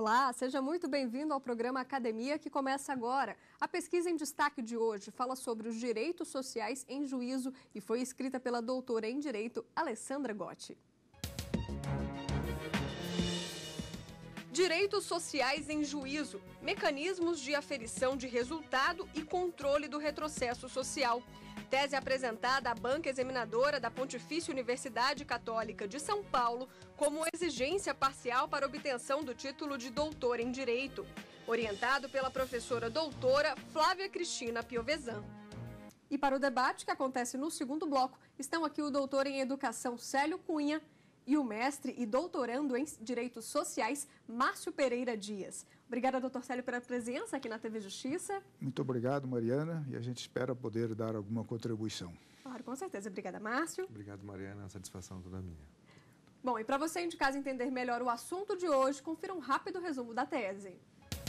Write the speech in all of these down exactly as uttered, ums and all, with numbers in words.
Olá, seja muito bem-vindo ao programa Academia, que começa agora. A pesquisa em destaque de hoje fala sobre os direitos sociais em juízo e foi escrita pela doutora em Direito, Alessandra Gotti. Direitos sociais em juízo, mecanismos de aferição de resultado e controle do retrocesso social. Tese apresentada à banca examinadora da Pontifícia Universidade Católica de São Paulo como exigência parcial para obtenção do título de doutor em Direito, orientado pela professora doutora Flávia Cristina Piovesan. E para o debate que acontece no segundo bloco, estão aqui o doutor em Educação Célio Cunha e o mestre e doutorando em Direitos Sociais, Márcio Pereira Dias. Obrigada, doutor Célio, pela presença aqui na T V Justiça. Muito obrigado, Mariana, e a gente espera poder dar alguma contribuição. Claro, com certeza. Obrigada, Márcio. Obrigado, Mariana. A satisfação toda minha. Bom, e para você de casa entender melhor o assunto de hoje, confira um rápido resumo da tese.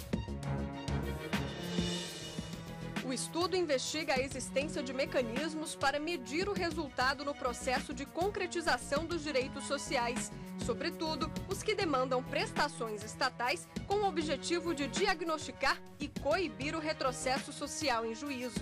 O estudo investiga a existência de mecanismos para medir o resultado no processo de concretização dos direitos sociais, sobretudo os que demandam prestações estatais com o objetivo de diagnosticar e coibir o retrocesso social em juízo.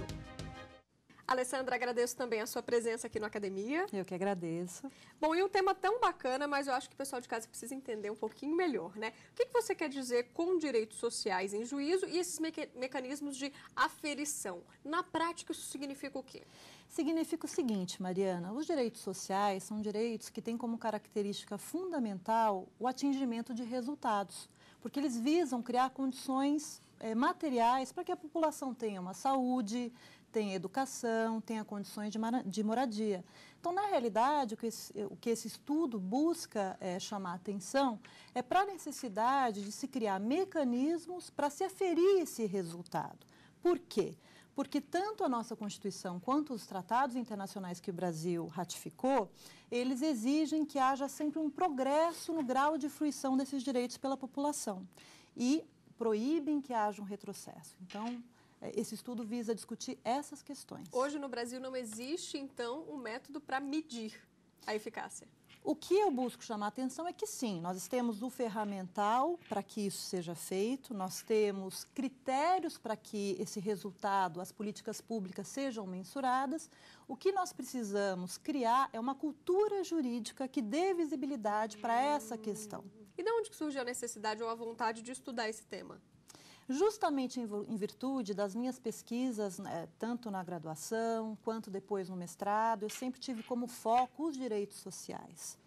Alessandra, agradeço também a sua presença aqui no Academia. Eu que agradeço. Bom, e um tema tão bacana, mas eu acho que o pessoal de casa precisa entender um pouquinho melhor, né? O que, que você quer dizer com direitos sociais em juízo e esses meca mecanismos de aferição? Na prática, isso significa o quê? Significa o seguinte, Mariana, os direitos sociais são direitos que têm como característica fundamental o atingimento de resultados, porque eles visam criar condições é, materiais para que a população tenha uma saúde, tenha educação, tenha condições de, de moradia. Então, na realidade, o que esse, o que esse estudo busca é, chamar a atenção é para a necessidade de se criar mecanismos para se aferir esse resultado. Por quê? Porque tanto a nossa Constituição quanto os tratados internacionais que o Brasil ratificou, eles exigem que haja sempre um progresso no grau de fruição desses direitos pela população e proíbem que haja um retrocesso. Então, esse estudo visa discutir essas questões. Hoje no Brasil não existe, então, um método para medir a eficácia. O que eu busco chamar a atenção é que sim, nós temos o ferramental para que isso seja feito, nós temos critérios para que esse resultado, as políticas públicas sejam mensuradas. O que nós precisamos criar é uma cultura jurídica que dê visibilidade para essa questão. E de onde surgiu a necessidade ou a vontade de estudar esse tema? Justamente em virtude das minhas pesquisas, né, tanto na graduação quanto depois no mestrado, eu sempre tive como foco os direitos sociais.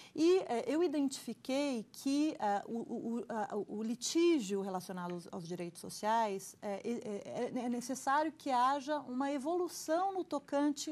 E eh, eu identifiquei que uh, o, o, uh, o litígio relacionado aos, aos direitos sociais eh, é, é necessário que haja uma evolução no tocante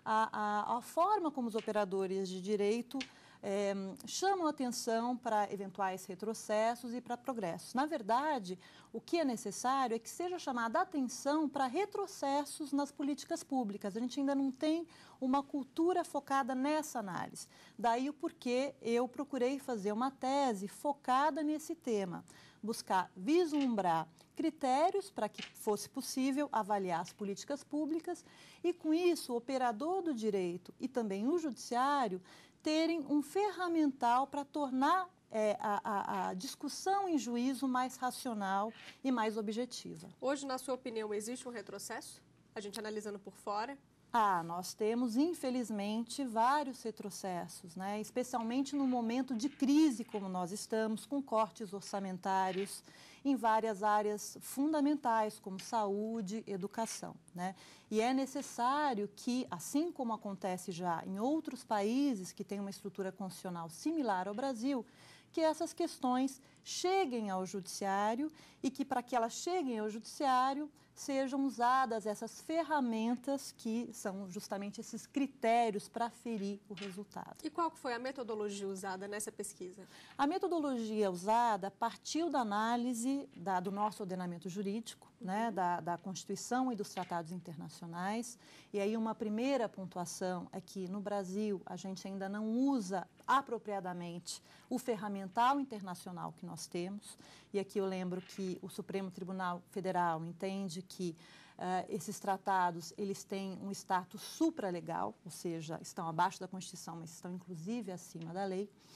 à, à, à forma como os operadores de direito É, chamam atenção para eventuais retrocessos e para progressos. Na verdade, o que é necessário é que seja chamada a atenção para retrocessos nas políticas públicas. A gente ainda não tem uma cultura focada nessa análise. Daí o porquê eu procurei fazer uma tese focada nesse tema, buscar vislumbrar critérios para que fosse possível avaliar as políticas públicas e, com isso, o operador do direito e também o judiciário terem um ferramental para tornar é, a, a, a discussão em juízo mais racional e mais objetiva. Hoje, na sua opinião, existe um retrocesso? A gente analisando por fora? Ah, nós temos, infelizmente, vários retrocessos, né? Especialmente no momento de crise como nós estamos, com cortes orçamentários em várias áreas fundamentais, como saúde, educação, né? E é necessário que, assim como acontece já em outros países que têm uma estrutura constitucional similar ao Brasil, que essas questões cheguem ao judiciário e que, para que elas cheguem ao judiciário, sejam usadas essas ferramentas que são justamente esses critérios para aferir o resultado. E qual foi a metodologia usada nessa pesquisa? A metodologia usada partiu da análise da, do nosso ordenamento jurídico, uhum. né, da, da Constituição e dos tratados internacionais. E aí uma primeira pontuação é que no Brasil a gente ainda não usa apropriadamente o ferramental internacional que nós temos. E aqui eu lembro que o Supremo Tribunal Federal entende que uh, esses tratados eles têm um status supralegal, ou seja, estão abaixo da Constituição, mas estão inclusive acima da lei.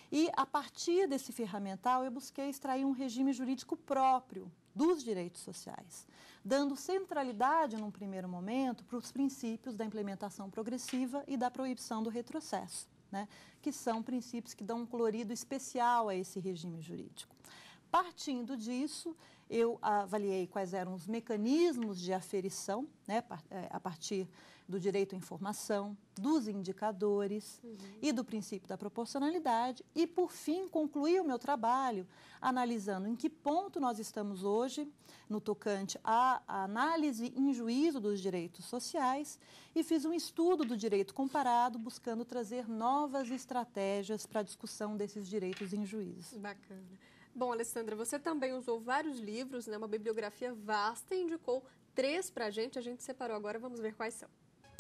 E, a partir desse ferramental, eu busquei extrair um regime jurídico próprio dos direitos sociais, dando centralidade, num primeiro momento, para os princípios da implementação progressiva e da proibição do retrocesso, né, que são princípios que dão um colorido especial a esse regime jurídico. Partindo disso, eu avaliei quais eram os mecanismos de aferição, né, a partir do direito à informação, dos indicadores uhum. e do princípio da proporcionalidade e, por fim, concluí o meu trabalho analisando em que ponto nós estamos hoje no tocante à análise em juízo dos direitos sociais e fiz um estudo do direito comparado buscando trazer novas estratégias para a discussão desses direitos em juízo. Bacana. Bom, Alessandra, você também usou vários livros, né, uma bibliografia vasta e indicou três para a gente. A gente separou agora, vamos ver quais são.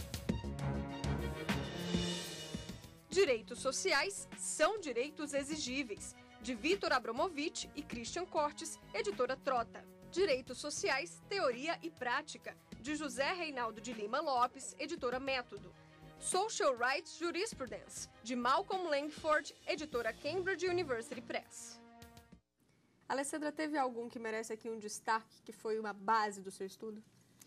Direitos Sociais são Direitos Exigíveis, de Vítor Abramovich e Christian Cortes, editora Trota. Direitos Sociais, Teoria e Prática, de José Reinaldo de Lima Lopes, editora Método. Social Rights Jurisprudence, de Malcolm Langford, editora Cambridge University Press. Alessandra, teve algum que merece aqui um destaque, que foi uma base do seu estudo?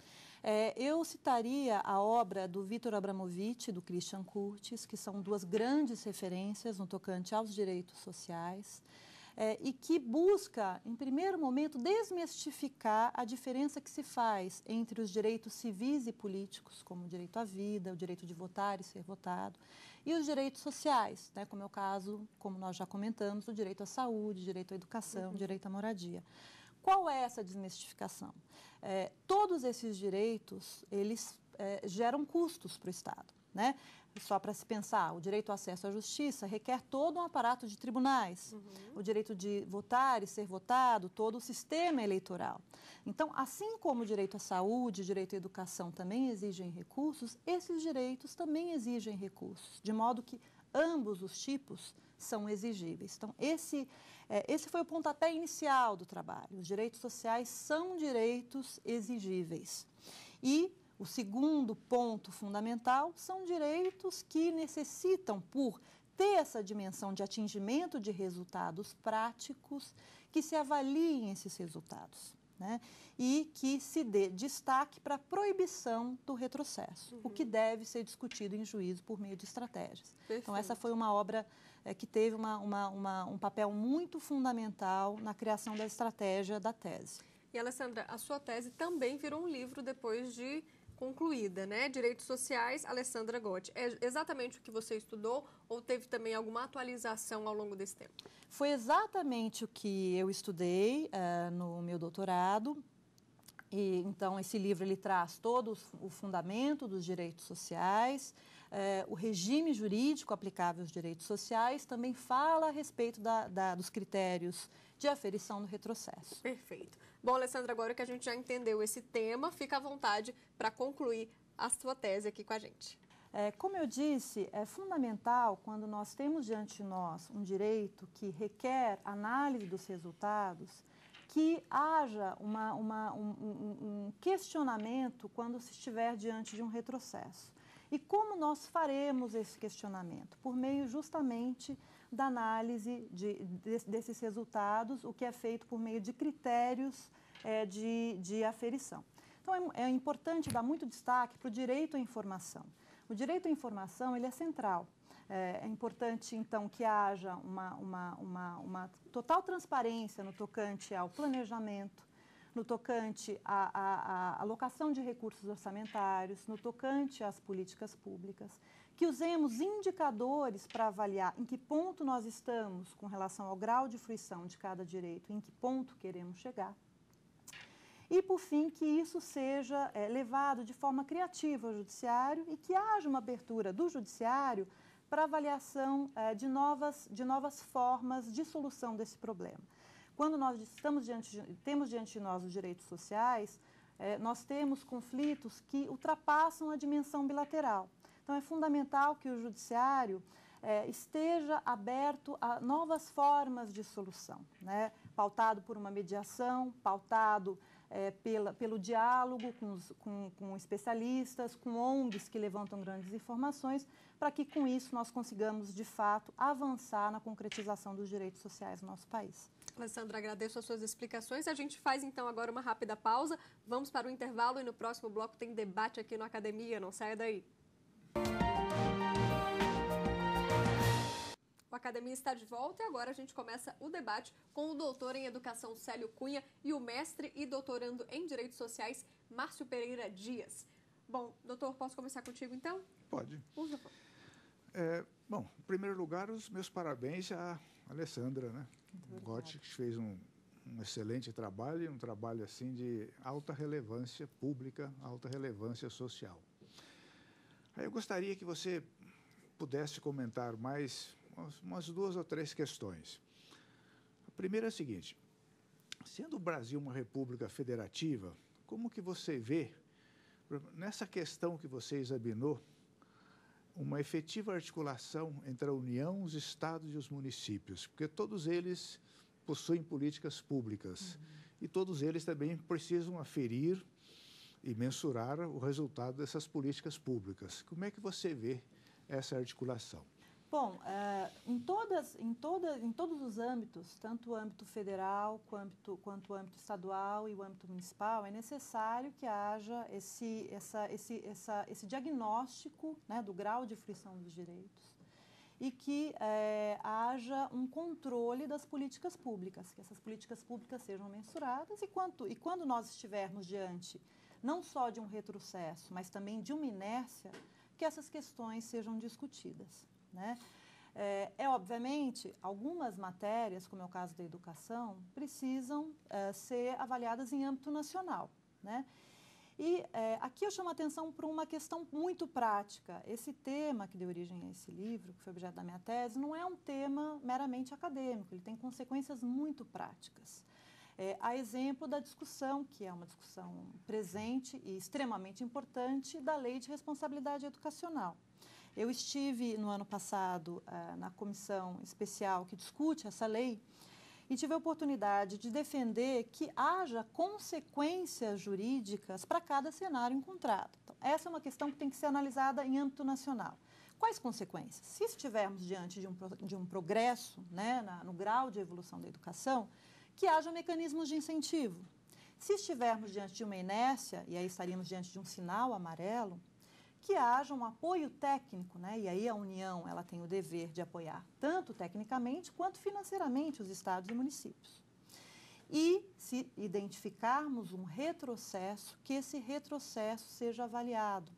É, eu citaria a obra do Vítor Abramovich e do Christian Cortes, que são duas grandes referências no tocante aos direitos sociais, é, e que busca, em primeiro momento, desmistificar a diferença que se faz entre os direitos civis e políticos, como o direito à vida, o direito de votar e ser votado, e os direitos sociais, né, como é o caso, como nós já comentamos, o direito à saúde, direito à educação, uhum. direito à moradia. Qual é essa desmistificação? É, todos esses direitos, eles é, geram custos para o Estado, né? Só para se pensar, o direito ao acesso à justiça requer todo um aparato de tribunais, uhum. o direito de votar e ser votado, todo o sistema eleitoral. Então, assim como o direito à saúde, o direito à educação também exigem recursos, esses direitos também exigem recursos, de modo que ambos os tipos são exigíveis. Então, esse, é, esse foi o pontapé inicial do trabalho. Os direitos sociais são direitos exigíveis. E o segundo ponto fundamental são direitos que necessitam, por ter essa dimensão de atingimento de resultados práticos, que se avaliem esses resultados, né? E que se dê destaque para a proibição do retrocesso, uhum. o que deve ser discutido em juízo por meio de estratégias. Perfeito. Então, essa foi uma obra é, que teve uma, uma, uma, um papel muito fundamental na criação da estratégia da tese. E, Alessandra, a sua tese também virou um livro depois de concluída, né? Direitos Sociais, Alessandra Gotti. É exatamente o que você estudou ou teve também alguma atualização ao longo desse tempo? Foi exatamente o que eu estudei uh, no meu doutorado. E, então, esse livro ele traz todo o fundamento dos direitos sociais, eh, o regime jurídico aplicável aos direitos sociais, também fala a respeito da, da, dos critérios de aferição do retrocesso. Perfeito. Bom, Alessandra, agora que a gente já entendeu esse tema, fica à vontade para concluir a sua tese aqui com a gente. É, como eu disse, é fundamental quando nós temos diante de nós um direito que requer análise dos resultados, que haja uma, uma, um, um, um questionamento quando se estiver diante de um retrocesso. E como nós faremos esse questionamento? Por meio justamente da análise de, de, desses resultados, o que é feito por meio de critérios é, de, de aferição. Então, é, é importante dar muito destaque para o direito à informação. O direito à informação ele é central. É, é importante, então, que haja uma, uma, uma, uma total transparência no tocante ao planejamento, no tocante à, à, à alocação de recursos orçamentários, no tocante às políticas públicas, que usemos indicadores para avaliar em que ponto nós estamos com relação ao grau de fruição de cada direito, em que ponto queremos chegar. E, por fim, que isso seja é, levado de forma criativa ao judiciário e que haja uma abertura do judiciário para avaliação é, de, novas, de novas formas de solução desse problema. Quando nós estamos diante de, temos diante de nós os direitos sociais, é, nós temos conflitos que ultrapassam a dimensão bilateral. Então, é fundamental que o judiciário é, esteja aberto a novas formas de solução, né? Pautado por uma mediação, pautado é, pela, pelo diálogo com, os, com, com especialistas, com O N Gs que levantam grandes informações, para que com isso nós consigamos, de fato, avançar na concretização dos direitos sociais no nosso país. Alessandra, agradeço as suas explicações. A gente faz então agora uma rápida pausa, vamos para o intervalo e no próximo bloco tem debate aqui no Academia, não saia daí. O Academia está de volta e agora a gente começa o debate com o doutor em Educação Célio Cunha e o mestre e doutorando em Direitos Sociais Márcio Pereira Dias. Bom, doutor, posso começar contigo então? Pode. Por favor. É, bom, em primeiro lugar, os meus parabéns à Alessandra, né? Gotti, que fez um, um excelente trabalho, um trabalho assim de alta relevância pública, alta relevância social. Aí eu gostaria que você pudesse comentar mais umas, umas duas ou três questões. A primeira é a seguinte: sendo o Brasil uma república federativa, como que você vê, nessa questão que você examinou, uma efetiva articulação entre a União, os estados e os municípios? Porque todos eles possuem políticas públicas uhum. e todos eles também precisam aferir e mensurar o resultado dessas políticas públicas. Como é que você vê essa articulação? Bom, é, em, todas, em, toda, em todos os âmbitos, tanto o âmbito federal quanto, quanto o âmbito estadual e o âmbito municipal, é necessário que haja esse, essa, esse, essa, esse diagnóstico, né, do grau de fruição dos direitos e que é, haja um controle das políticas públicas, que essas políticas públicas sejam mensuradas e, quanto, e quando nós estivermos diante não só de um retrocesso, mas também de uma inércia, que essas questões sejam discutidas. Né? É, é, obviamente, algumas matérias, como é o caso da educação, precisam é, ser avaliadas em âmbito nacional. Né? E é, aqui eu chamo a atenção para uma questão muito prática. Esse tema que deu origem a esse livro, que foi objeto da minha tese, não é um tema meramente acadêmico, ele tem consequências muito práticas. É, a exemplo da discussão, que é uma discussão presente e extremamente importante, da Lei de Responsabilidade Educacional. Eu estive, no ano passado, na comissão especial que discute essa lei e tive a oportunidade de defender que haja consequências jurídicas para cada cenário encontrado. Então, essa é uma questão que tem que ser analisada em âmbito nacional. Quais consequências? Se estivermos diante de um, de um progresso, né, na, no grau de evolução da educação, que haja mecanismos de incentivo. Se estivermos diante de uma inércia, e aí estaríamos diante de um sinal amarelo, que haja um apoio técnico, né? E aí a União ela tem o dever de apoiar tanto tecnicamente quanto financeiramente os estados e municípios. E se identificarmos um retrocesso, que esse retrocesso seja avaliado.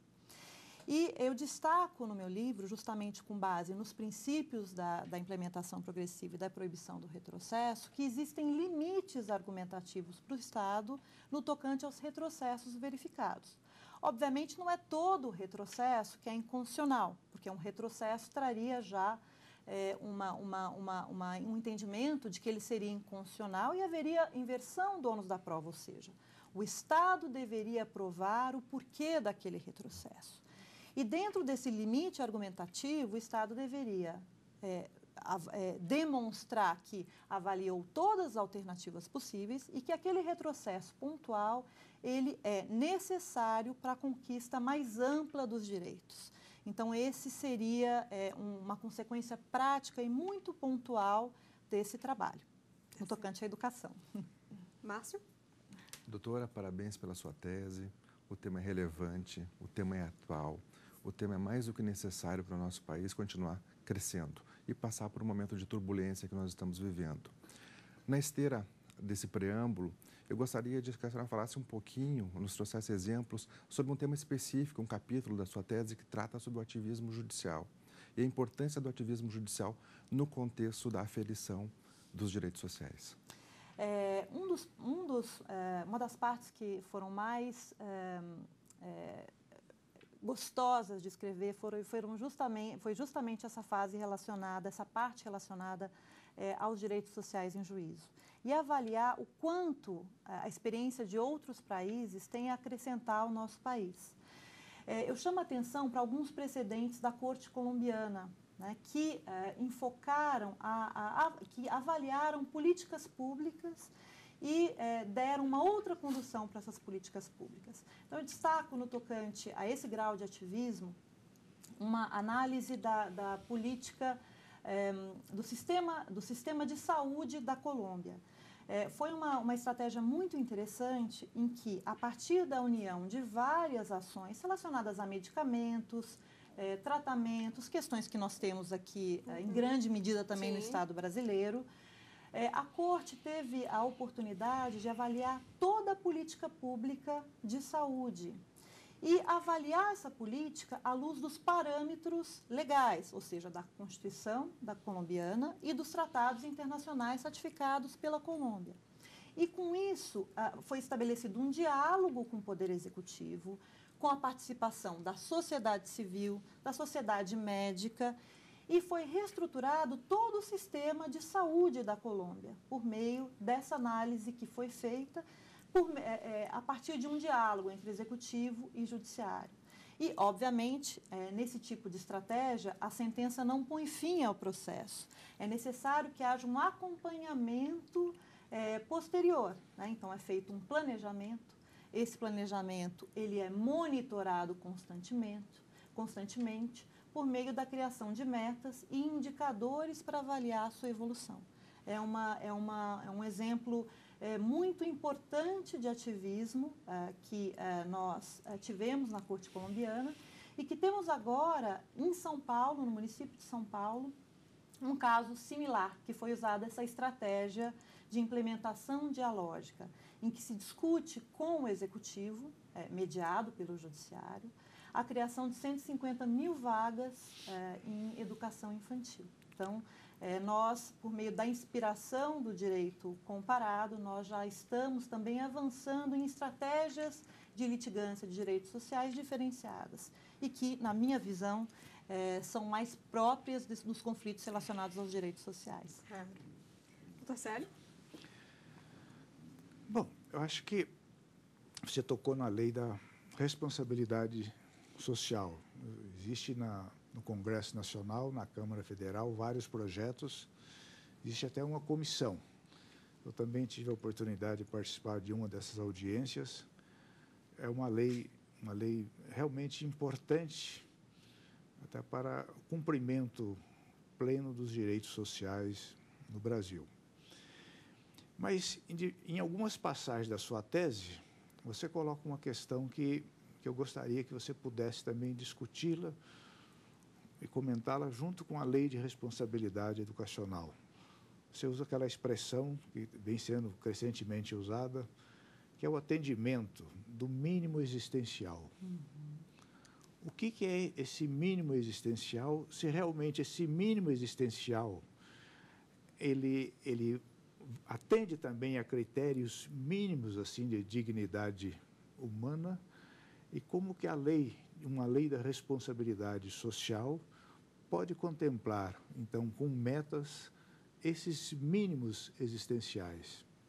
E eu destaco no meu livro, justamente com base nos princípios da, da implementação progressiva e da proibição do retrocesso, que existem limites argumentativos para o Estado no tocante aos retrocessos verificados. Obviamente, não é todo o retrocesso que é inconstitucional, porque um retrocesso traria já é, uma, uma, uma, uma, um entendimento de que ele seria inconstitucional e haveria inversão do ônus da prova, ou seja, o Estado deveria provar o porquê daquele retrocesso. E dentro desse limite argumentativo, o Estado deveria é, é, demonstrar que avaliou todas as alternativas possíveis e que aquele retrocesso pontual ele é necessário para a conquista mais ampla dos direitos. Então, esse seria é, um, uma consequência prática e muito pontual desse trabalho, no tocante à educação. Márcio? Doutora, parabéns pela sua tese. O tema é relevante, o tema é atual, o tema é mais do que necessário para o nosso país continuar crescendo e passar por um momento de turbulência que nós estamos vivendo. Na esteira desse preâmbulo, eu gostaria de que a senhora falasse um pouquinho, nos trouxesse exemplos sobre um tema específico, um capítulo da sua tese que trata sobre o ativismo judicial e a importância do ativismo judicial no contexto da aferição dos direitos sociais. É, um dos, um dos, é, uma das partes que foram mais é, é, gostosas de escrever foram, foram justamente, foi justamente essa fase relacionada, essa parte relacionada é, aos direitos sociais em juízo. E avaliar o quanto a experiência de outros países tem a acrescentar ao nosso país. É, eu chamo a atenção para alguns precedentes da Corte colombiana, né, que é, enfocaram, a, a, a, que avaliaram políticas públicas e é, deram uma outra condução para essas políticas públicas. Então, eu destaco no tocante a esse grau de ativismo uma análise da, da política, é, do, sistema, do sistema de saúde da Colômbia. É, foi uma, uma estratégia muito interessante em que, a partir da união de várias ações relacionadas a medicamentos, é, tratamentos, questões que nós temos aqui uhum. em grande medida também Sim. no Estado brasileiro, é, a Corte teve a oportunidade de avaliar toda a política pública de saúde e avaliar essa política à luz dos parâmetros legais, ou seja, da Constituição da colombiana e dos tratados internacionais ratificados pela Colômbia. E, com isso, foi estabelecido um diálogo com o Poder Executivo, com a participação da sociedade civil, da sociedade médica, e foi reestruturado todo o sistema de saúde da Colômbia, por meio dessa análise que foi feita Por, é, a partir de um diálogo entre executivo e judiciário. E, obviamente, é, nesse tipo de estratégia, a sentença não põe fim ao processo. É necessário que haja um acompanhamento é, posterior, né? Então, é feito um planejamento. Esse planejamento ele é monitorado constantemente, constantemente por meio da criação de metas e indicadores para avaliar a sua evolução. É, uma, é, uma, é um exemplo É, muito importante de ativismo é, que é, nós é, tivemos na Corte Colombiana e que temos agora em São Paulo, no município de São Paulo, um caso similar, que foi usada essa estratégia de implementação dialógica, em que se discute com o Executivo, é, mediado pelo Judiciário, a criação de cento e cinquenta mil vagas é, em educação infantil. Então, É, nós, por meio da inspiração do direito comparado, nós já estamos também avançando em estratégias de litigância de direitos sociais diferenciadas e que, na minha visão, é, são mais próprias de, dos conflitos relacionados aos direitos sociais. É. Doutor Célio? Bom, eu acho que você tocou na lei da responsabilidade social. Existe na... no Congresso Nacional, na Câmara Federal, vários projetos, existe até uma comissão. Eu também tive a oportunidade de participar de uma dessas audiências. É uma lei, uma lei realmente importante, até para o cumprimento pleno dos direitos sociais no Brasil. Mas, em, em algumas passagens da sua tese, você coloca uma questão que, que eu gostaria que você pudesse também discuti-la e comentá-la junto com a Lei de Responsabilidade Educacional. Você usa aquela expressão que vem sendo crescentemente usada, que é o atendimento do mínimo existencial. Uhum. O que, que é esse mínimo existencial, se realmente esse mínimo existencial ele, ele atende também a critérios mínimos assim, de dignidade humana, e como que a lei, uma lei da responsabilidade social, pode contemplar, então, com metas, esses mínimos existenciais?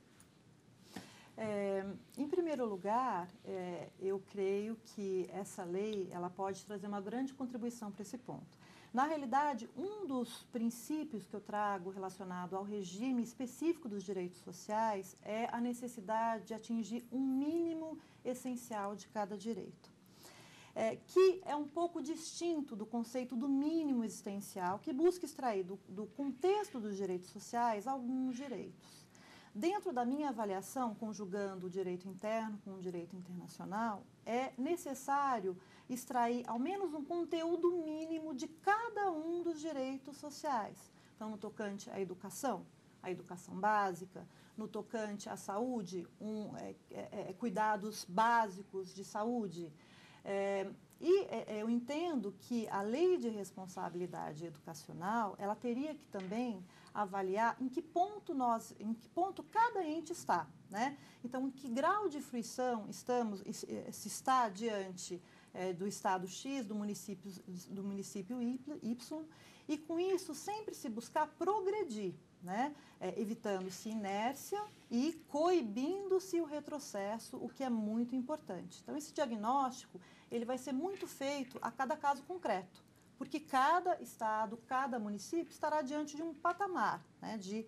É, em primeiro lugar, é, eu creio que essa lei ela pode trazer uma grande contribuição para esse ponto. Na realidade, um dos princípios que eu trago relacionado ao regime específico dos direitos sociais é a necessidade de atingir um mínimo essencial de cada direito. É, que é um pouco distinto do conceito do mínimo existencial, que busca extrair do, do contexto dos direitos sociais alguns direitos. Dentro da minha avaliação, conjugando o direito interno com o direito internacional, é necessário extrair ao menos um conteúdo mínimo de cada um dos direitos sociais. Então, no tocante à educação, a educação básica, no tocante à saúde, um, é, é, é, cuidados básicos de saúde. É, e é, eu entendo que a lei de responsabilidade educacional, ela teria que também avaliar em que ponto nós, em que ponto cada ente está, né? Então, em que grau de fruição estamos, se está diante é, do estado X, do município, do município Y, e com isso sempre se buscar progredir, né? É, evitando-se inércia e coibindo-se o retrocesso, o que é muito importante. Então, esse diagnóstico ele vai ser muito feito a cada caso concreto, porque cada estado, cada município estará diante de um patamar, né, de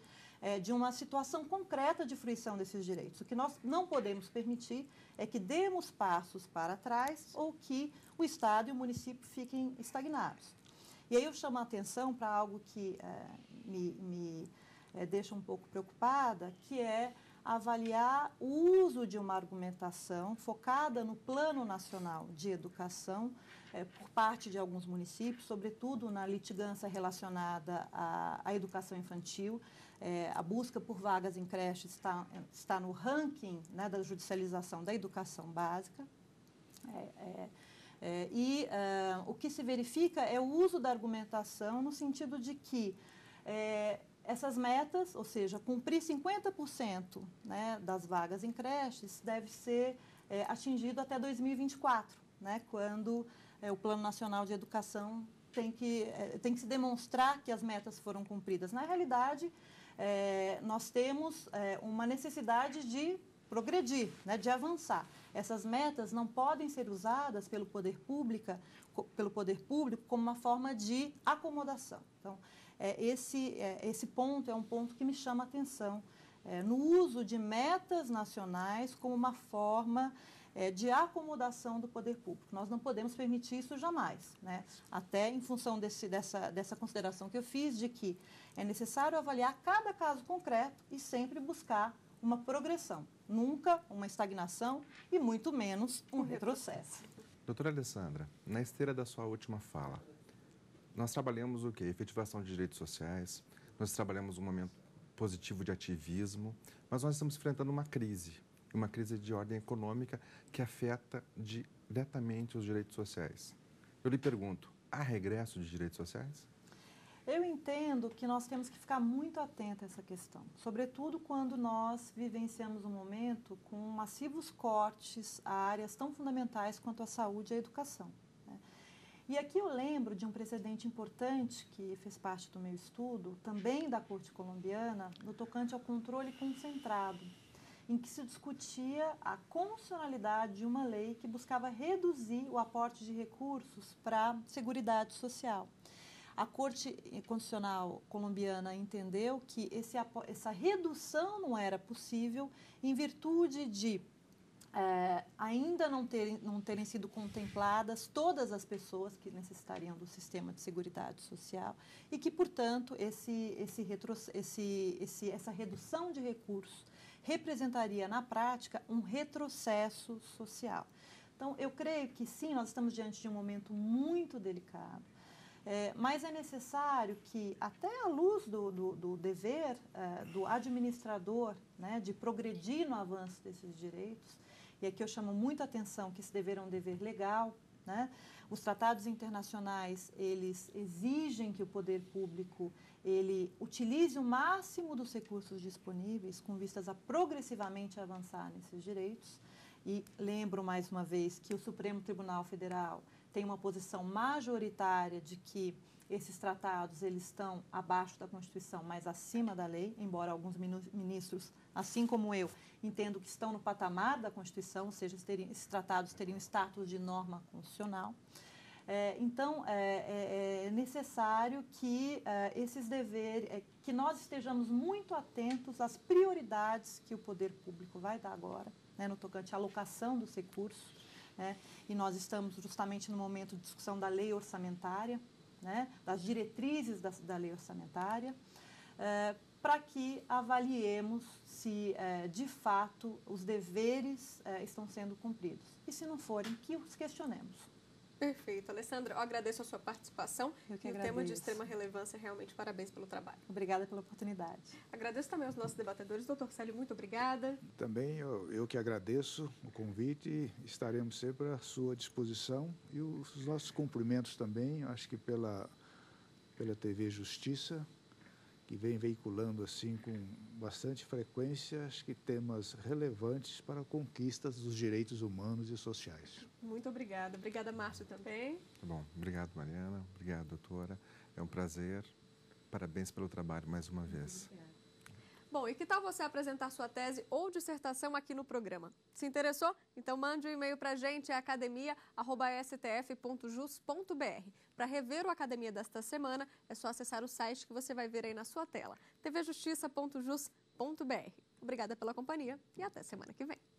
é, de uma situação concreta de fruição desses direitos. O que nós não podemos permitir é que demos passos para trás ou que o Estado e o município fiquem estagnados. E aí eu chamo a atenção para algo que é, me, me é, deixa um pouco preocupada, que é avaliar o uso de uma argumentação focada no Plano Nacional de Educação é, por parte de alguns municípios, sobretudo na litigância relacionada à, à educação infantil. É, a busca por vagas em creche está, está no ranking, né, da judicialização da educação básica. É, é, é, e é, o que se verifica é o uso da argumentação no sentido de que é, essas metas, ou seja, cumprir cinquenta por cento, né, das vagas em creches, deve ser é, atingido até dois mil e vinte e quatro, né, quando é, o Plano Nacional de Educação tem que, é, tem que se demonstrar que as metas foram cumpridas. Na realidade, é, nós temos é, uma necessidade de progredir, né, de avançar. Essas metas não podem ser usadas pelo poder público, pelo poder público como uma forma de acomodação. Então, É, esse, é, esse ponto é um ponto que me chama a atenção, é, no uso de metas nacionais como uma forma é, de acomodação do poder público. Nós não podemos permitir isso jamais, né? Até em função desse, dessa, dessa consideração que eu fiz de que é necessário avaliar cada caso concreto e sempre buscar uma progressão, nunca uma estagnação e muito menos um retrocesso. Doutora Alessandra, na esteira da sua última fala, nós trabalhamos o quê? Efetivação de direitos sociais, nós trabalhamos um momento positivo de ativismo, mas nós estamos enfrentando uma crise, uma crise de ordem econômica que afeta diretamente os direitos sociais. Eu lhe pergunto, há regresso de direitos sociais? Eu entendo que nós temos que ficar muito atentos a essa questão, sobretudo quando nós vivenciamos um momento com massivos cortes a áreas tão fundamentais quanto a saúde e a educação. E aqui eu lembro de um precedente importante que fez parte do meu estudo, também da Corte Colombiana, no tocante ao controle concentrado, em que se discutia a constitucionalidade de uma lei que buscava reduzir o aporte de recursos para a Seguridade Social. A Corte Constitucional colombiana entendeu que esse, essa redução não era possível em virtude de É, ainda não terem, não terem sido contempladas todas as pessoas que necessitariam do sistema de seguridade social e que, portanto, esse, esse retro, esse, esse, essa redução de recursos representaria, na prática, um retrocesso social. Então, eu creio que, sim, nós estamos diante de um momento muito delicado, é, mas é necessário que, até à luz do, do, do dever é, do administrador, né, de progredir no avanço desses direitos, e aqui eu chamo muito a atenção que esse dever é um dever legal, né? Os tratados internacionais, eles exigem que o poder público ele utilize o máximo dos recursos disponíveis com vistas a progressivamente avançar nesses direitos. E lembro mais uma vez que o Supremo Tribunal Federal tem uma posição majoritária de que esses tratados eles estão abaixo da Constituição, mas acima da lei, embora alguns ministros, assim como eu, entendo que estão no patamar da Constituição, ou seja, esses tratados teriam status de norma constitucional. É, então, é, é necessário que é, esses deveres, é, que nós estejamos muito atentos às prioridades que o poder público vai dar agora, né, no tocante à alocação dos recursos, né, e nós estamos justamente no momento de discussão da lei orçamentária, né, das diretrizes da, da lei orçamentária, é, para que avaliemos se, é, de fato, os deveres é, estão sendo cumpridos. E, se não forem, que os questionemos. Perfeito. Alessandra, eu agradeço a sua participação. Eu que e agradeço. O tema de extrema relevância, realmente, parabéns pelo trabalho. Obrigada pela oportunidade. Agradeço também aos nossos debatedores. Doutor Célio, muito obrigada. Também eu, eu que agradeço o convite e estaremos sempre à sua disposição. E os nossos cumprimentos também, acho que pela, pela T V Justiça, que vem veiculando assim com bastante frequência, acho que temas relevantes para a conquista dos direitos humanos e sociais. Muito obrigada. Obrigada, Márcio, também. Tá bom. Obrigado, Mariana. Obrigado, doutora. É um prazer. Parabéns pelo trabalho mais uma vez. Obrigada. Bom, e que tal você apresentar sua tese ou dissertação aqui no programa? Se interessou? Então mande um e-mail para a gente, é academia arroba s t f ponto jus ponto b r. Para rever o Academia desta semana, é só acessar o site que você vai ver aí na sua tela, t v justiça ponto jus ponto b r. Obrigada pela companhia e até semana que vem.